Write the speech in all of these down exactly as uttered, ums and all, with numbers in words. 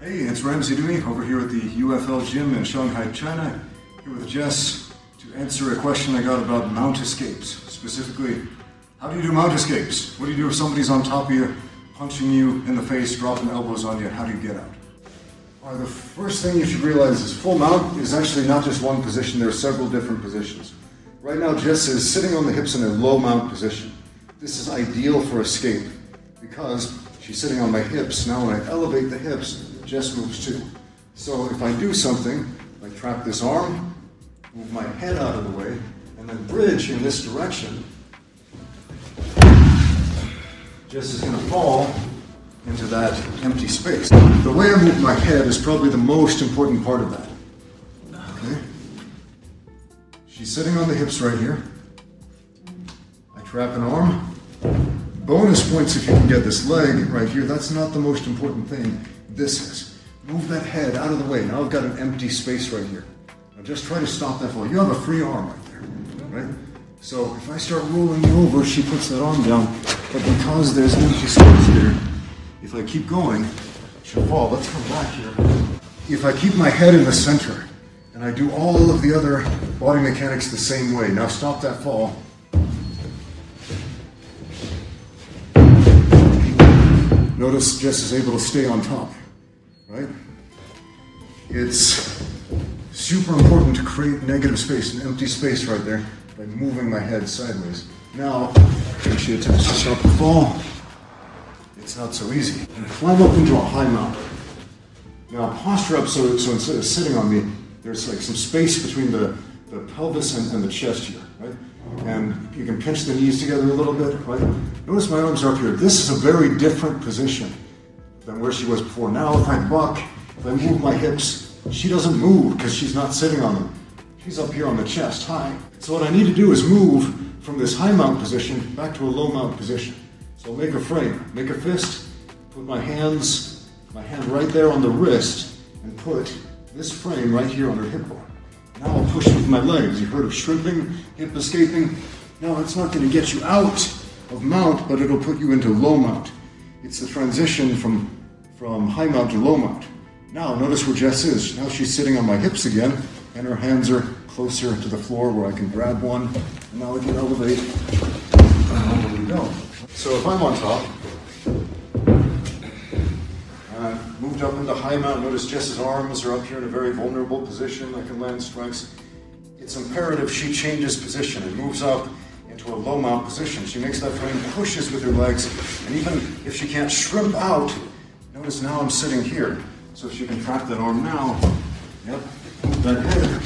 Hey, it's Ramsey Dewey over here at the U F L gym in Shanghai, China, here with Jess to answer a question I got about mount escapes. Specifically, how do you do mount escapes? What do you do if somebody's on top of you, punching you in the face, dropping elbows on you? How do you get out? Well, the first thing you should realize is full mount is actually not just one position. There are several different positions. Right now, Jess is sitting on the hips in a low mount position. This is ideal for escape because she's sitting on my hips. Now when I elevate the hips, Jess moves too. So if I do something, like trap this arm, move my head out of the way, and then bridge in this direction, Jess is going to fall into that empty space. The way I move my head is probably the most important part of that. Okay? She's sitting on the hips right here. I trap an arm. Bonus points if you can get this leg right here. That's not the most important thing. This is. Move that head out of the way. Now I've got an empty space right here. Now just try to stop that fall. You have a free arm right there, right? So if I start rolling you over, she puts that arm down. But because there's an empty space there, if I keep going, she'll fall. Let's come back here. If I keep my head in the center, and I do all of the other body mechanics the same way, now stop that fall. Notice Jess is able to stay on top, right? It's super important to create negative space, an empty space right there, by moving my head sideways. Now, when she attempts to stop the fall, it's not so easy. And climb up into a high mount. Now posture up so, so instead of sitting on me, there's like some space between the, the pelvis and, and the chest here, right? And you can pinch the knees together a little bit, right? Notice my arms are up here. This is a very different position than where she was before. Now if I buck, if I move my hips, she doesn't move because she's not sitting on them. She's up here on the chest, high. So what I need to do is move from this high mount position back to a low mount position. So I'll make a frame, make a fist, put my hands, my hand right there on the wrist, and put this frame right here on her hip bone. Now I'll push with my legs. You've heard of shrimping, hip escaping. No, it's not going to get you out of mount, but it'll put you into low mount. It's the transition from, from high mount to low mount. Now notice where Jess is. Now she's sitting on my hips again, and her hands are closer to the floor where I can grab one. And now I can elevate. And there we go. So if I'm on top, uh, moved up into high mount, notice Jess's arms are up here in a very vulnerable position. I can land strikes. It's imperative she changes position and moves up into a low mount position. She makes that frame, pushes with her legs, and even if she can't shrimp out, notice now I'm sitting here. So if she can trap that arm now, yep, move that head,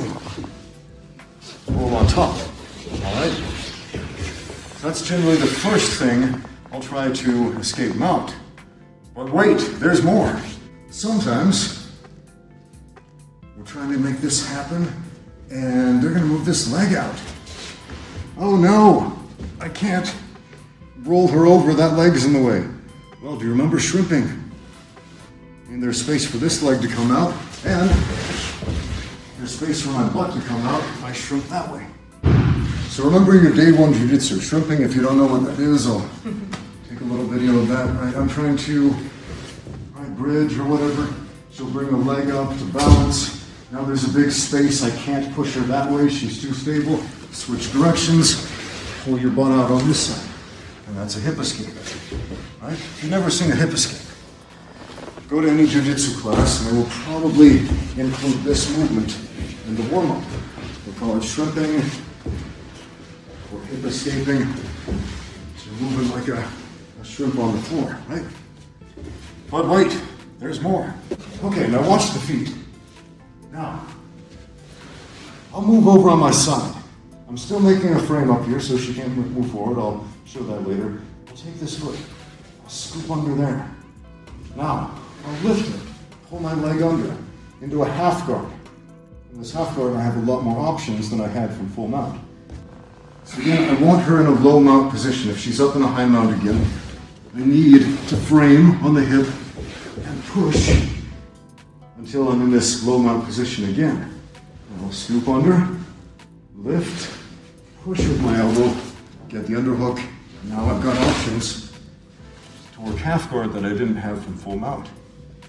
boom, roll on top, all right? That's generally the first thing I'll try to escape mount. But wait, there's more. Sometimes we're trying to make this happen and they're gonna move this leg out. Oh no, I can't roll her over, that leg's in the way. Well, do you remember shrimping? And there's space for this leg to come out, and there's space for my butt to come out if I shrimp that way. So remember your day one jiu-jitsu, shrimping. If you don't know what that is, I'll take a little video of that. Right, I'm trying to right, bridge or whatever. She'll bring the leg up to balance. Now there's a big space. I can't push her that way. She's too stable. Switch directions. Pull your butt out on this side. And that's a hip escape. Right? If you've never seen a hip escape, go to any jiu-jitsu class and they will probably include this movement in the warm-up. We'll call it shrimping or hip escaping. So you're moving like a, a shrimp on the floor, right? But wait, there's more. Okay, now watch the feet. Now, I'll move over on my side. I'm still making a frame up here so she can't move forward. I'll show that later. I'll take this foot. I'll scoop under there. Now, I'll lift it, pull my leg under into a half guard. In this half guard, I have a lot more options than I had from full mount. So again, I want her in a low mount position. If she's up in a high mount again, I need to frame on the hip and push until I'm in this low mount position again. And I'll scoop under, lift, push with my elbow, get the underhook. Now I've got options to work half guard that I didn't have from full mount.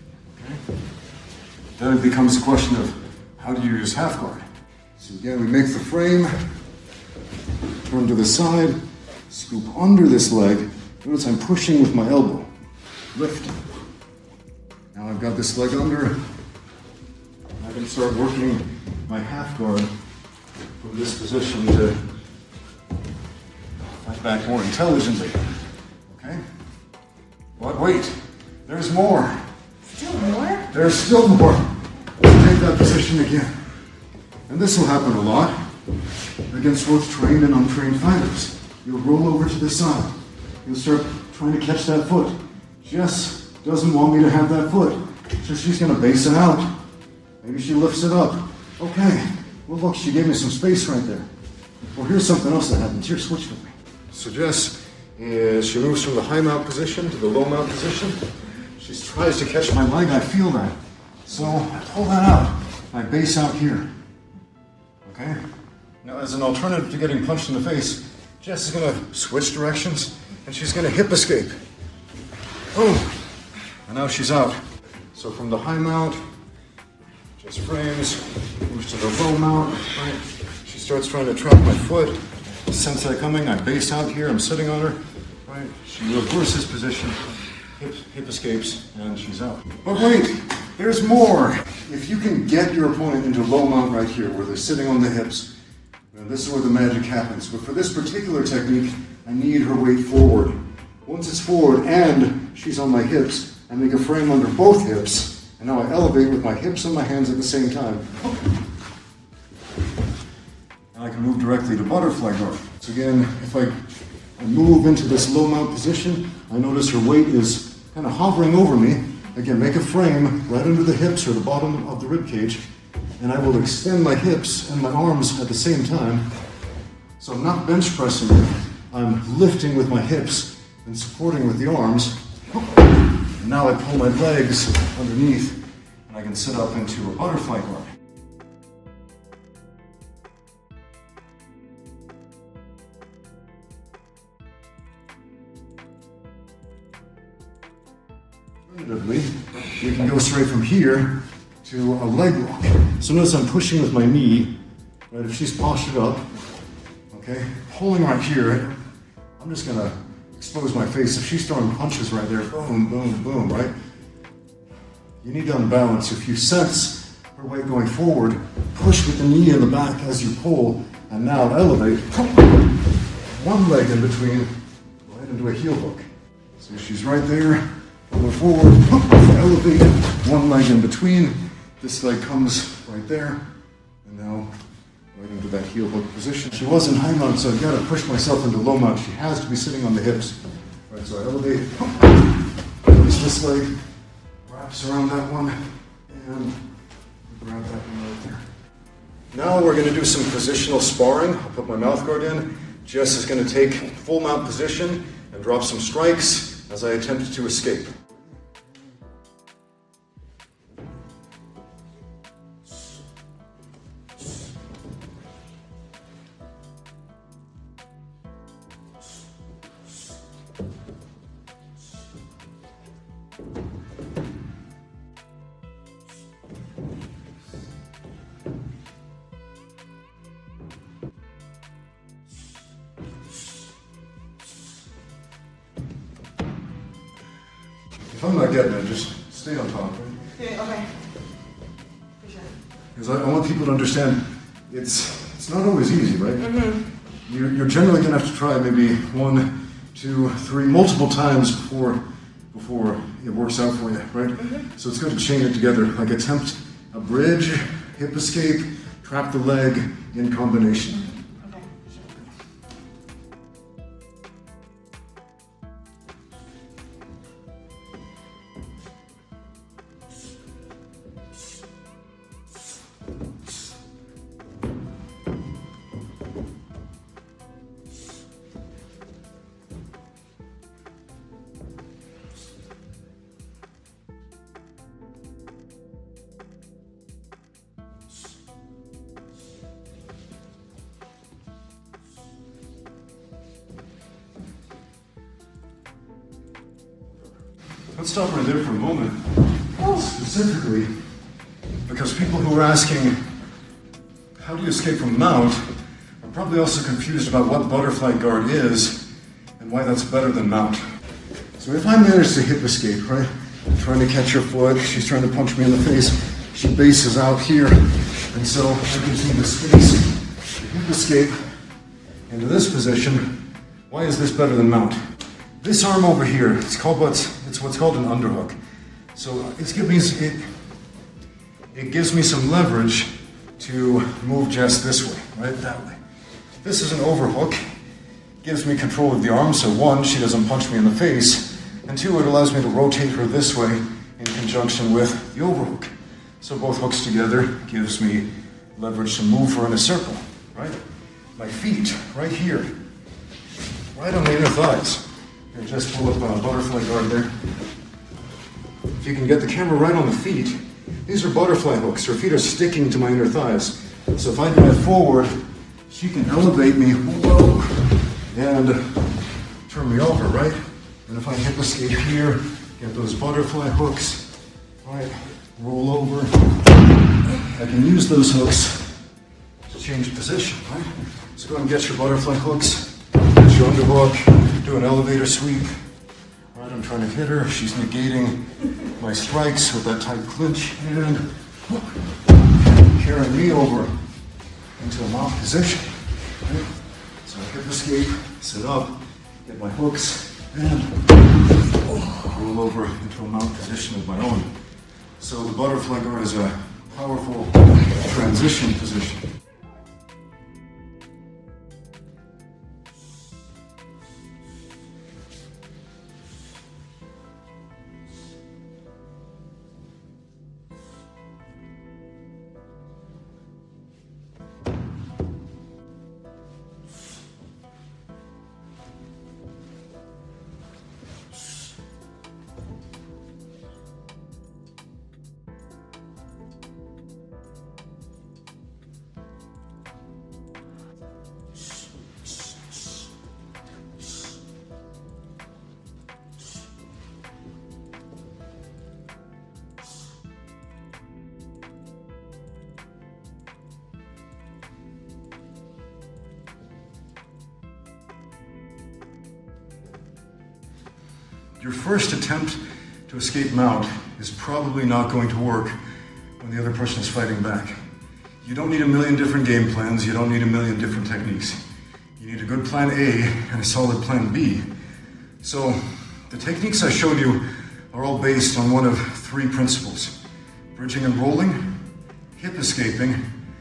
Okay. Then it becomes a question of how do you use half guard. So again, we make the frame, turn to the side, scoop under this leg. Notice I'm pushing with my elbow, lifting. Now I've got this leg under. I can start working my half guard from this position to fight back more intelligently. Okay? But wait, there's more. Still more? There's still more. Take that position again. And this will happen a lot against both trained and untrained fighters. You'll roll over to the side. You'll start trying to catch that foot. Jess doesn't want me to have that foot, so she's going to base it out. Maybe she lifts it up. Okay, well look, she gave me some space right there. Well, here's something else that happens. Here, switch with me. So Jess, is she moves from the high mount position to the low mount position. She tries to catch my leg, I feel that. So I pull that out. I base out here. Okay? Now as an alternative to getting punched in the face, Jess is going to switch directions and she's going to hip escape. Boom! And now she's out. So from the high mount, Jess frames, moves to the low mount, right? She starts trying to trap my foot. Sense that coming, I base out here, I'm sitting on her, right? She reverses position, hip, hip escapes, and she's out. But wait, there's more. If you can get your opponent into low mount right here, where they're sitting on the hips, then this is where the magic happens. But for this particular technique, I need her weight forward. Once it's forward and she's on my hips, I make a frame under both hips, and now I elevate with my hips and my hands at the same time. And I can move directly to butterfly guard. So again, if I, I move into this low mount position, I notice her weight is kind of hovering over me. Again, make a frame right under the hips or the bottom of the rib cage, and I will extend my hips and my arms at the same time. So I'm not bench pressing it, I'm lifting with my hips and supporting with the arms. And now I pull my legs underneath, and I can sit up into a butterfly guard. Alternatively, we can go straight from here to a leg lock. So notice I'm pushing with my knee, right? If she's postured up, okay, pulling right here, I'm just gonna expose my face. If she's throwing punches right there, boom, boom, boom, right? You need to unbalance. If you sense her weight going forward, push with the knee in the back as you pull, and now elevate. One leg in between, right into a heel hook. So she's right there. Going forward, elevate, one leg in between, this leg comes right there, and now right into that heel hook position. She was in high mount, so I've got to push myself into low mount. She has to be sitting on the hips. Right, so I elevate, release this leg, wraps around that one, and grab that one right there. Now we're going to do some positional sparring. I'll put my mouth guard in. Jess is going to take full mount position and drop some strikes as I attempt to escape. If I'm not getting it, just stay on top, right? Yeah, okay. For sure. Because I, I want people to understand it's it's not always easy, right? Mm-hmm. You're, you're generally going to have to try maybe one, two, three, multiple times before before it works out for you, right? Mm-hmm. So it's good to chain it together, like attempt a bridge, hip escape, trap the leg in combination. Okay, sure. Let's stop right there for a moment. Oh. Specifically, because people who are asking, how do you escape from mount, are probably also confused about what butterfly guard is and why that's better than mount. So if I manage to hip escape, right, I'm trying to catch her foot, she's trying to punch me in the face, she bases out here, and so I can see the space to hip escape into this position. Why is this better than mount? This arm over here, it's called what's it's what's called an underhook. So it's give me it it gives me some leverage to move Jess this way, right, that way. This is an overhook, gives me control of the arm. So one, she doesn't punch me in the face, and two, it allows me to rotate her this way in conjunction with the overhook. So both hooks together gives me leverage to move her in a circle, right? My feet, right here, right on the inner thighs. Here, just pull up a butterfly guard there. If you can get the camera right on the feet, these are butterfly hooks. Her feet are sticking to my inner thighs. So if I drive forward, she can elevate me, whoa, and turn me over, right? And if I hip escape here, get those butterfly hooks, right, roll over, I can use those hooks to change position, right? So go and get your butterfly hooks, get your underhook, do an elevator sweep. Right, I'm trying to hit her. She's negating my strikes with that tight clinch and carrying me over into a mount position. Right? So I hip escape, sit up, get my hooks, and roll over into a mount position of my own. So the butterfly guard is a powerful transition position. Your first attempt to escape mount is probably not going to work when the other person is fighting back. You don't need a million different game plans, you don't need a million different techniques. You need a good plan A and a solid plan B. So the techniques I showed you are all based on one of three principles: bridging and rolling, hip escaping,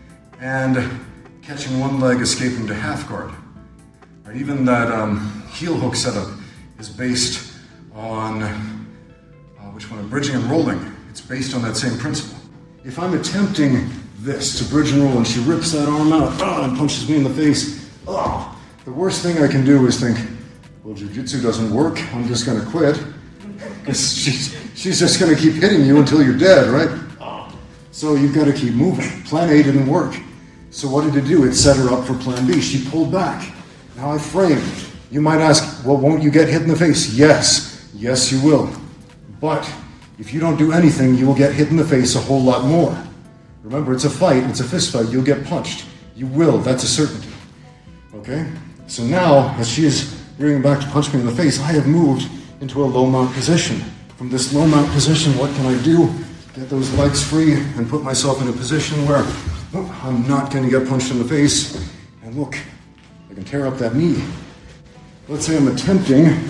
and catching one leg escaping to half guard. Right, even that um, heel hook setup is based on, uh, which one, bridging and rolling. It's based on that same principle. If I'm attempting this to bridge and roll and she rips that arm out oh, and punches me in the face, oh, the worst thing I can do is think, well, jiu-jitsu doesn't work, I'm just gonna quit. Because she's, she's just gonna keep hitting you until you're dead, right? Oh. So you've gotta keep moving. Plan A didn't work. So what did it do? It set her up for plan B. She pulled back. Now I framed. You might ask, well, won't you get hit in the face? Yes. Yes, you will. But if you don't do anything, you will get hit in the face a whole lot more. Remember, it's a fight, it's a fist fight, you'll get punched. You will, that's a certainty. Okay? So now, as she is rearing back to punch me in the face, I have moved into a low mount position. From this low mount position, what can I do? Get those legs free and put myself in a position where oh, I'm not going to get punched in the face. And look, I can tear up that knee. Let's say I'm attempting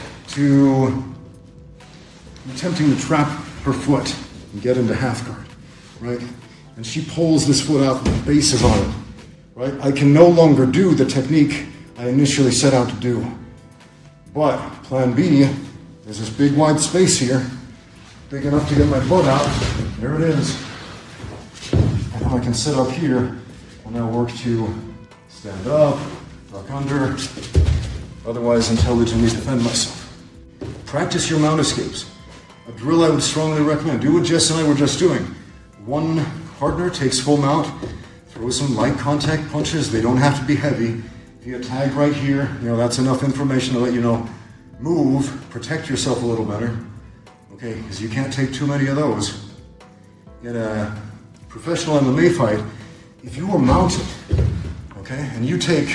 to, I'm attempting to trap her foot and get into half guard, right? And she pulls this foot out and bases on it, right? I can no longer do the technique I initially set out to do. But plan B, there's this big wide space here, big enough to get my foot out. There it is. And now I can sit up here and now work to stand up, duck under, otherwise intelligently defend myself. Practice your mount escapes. A drill I would strongly recommend. Do what Jess and I were just doing. One partner takes full mount, throw some light contact punches. They don't have to be heavy. If you get tagged right here, you know, that's enough information to let you know, move, protect yourself a little better. okay? Because you can't take too many of those. In a professional M M A fight, if you are mounted, okay, and you take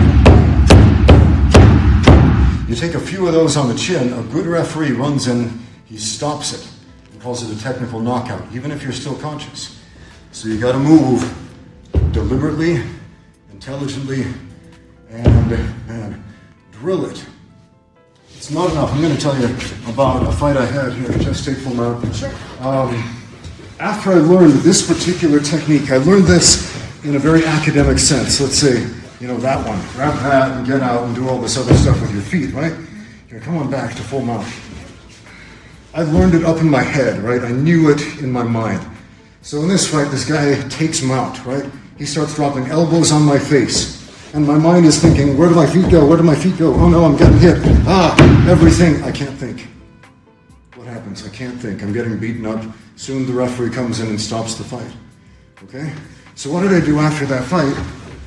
you take a few of those on the chin, a good referee runs in, he stops it, and calls it a technical knockout, even if you're still conscious. So you got to move deliberately, intelligently, and, and drill it. It's not enough. I'm going to tell you about a fight I had here. Just take full mount. Sure. Um, after I learned this particular technique, I learned this in a very academic sense. Let's say, you know, that one. Grab that and get out and do all this other stuff with your feet, right? Here, come on back to full mount. I learned it up in my head, right? I knew it in my mind. So in this fight, this guy takes mount, right? He starts dropping elbows on my face. And my mind is thinking, where do my feet go? Where do my feet go? Oh no, I'm getting hit. Ah, everything. I can't think. What happens? I can't think. I'm getting beaten up. Soon the referee comes in and stops the fight. Okay? So what did I do after that fight?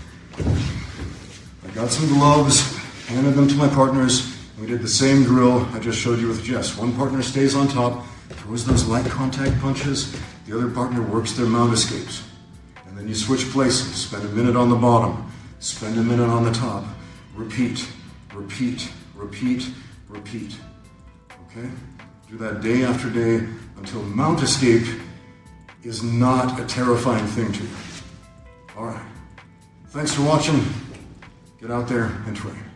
I got some gloves, handed them to my partners. We did the same drill I just showed you with Jess. One partner stays on top, throws those light contact punches. The other partner works their mount escapes. And then you switch places. Spend a minute on the bottom. Spend a minute on the top. Repeat, repeat, repeat, repeat. Okay? Do that day after day until mount escape is not a terrifying thing to you. All right. Thanks for watching. Get out there and train.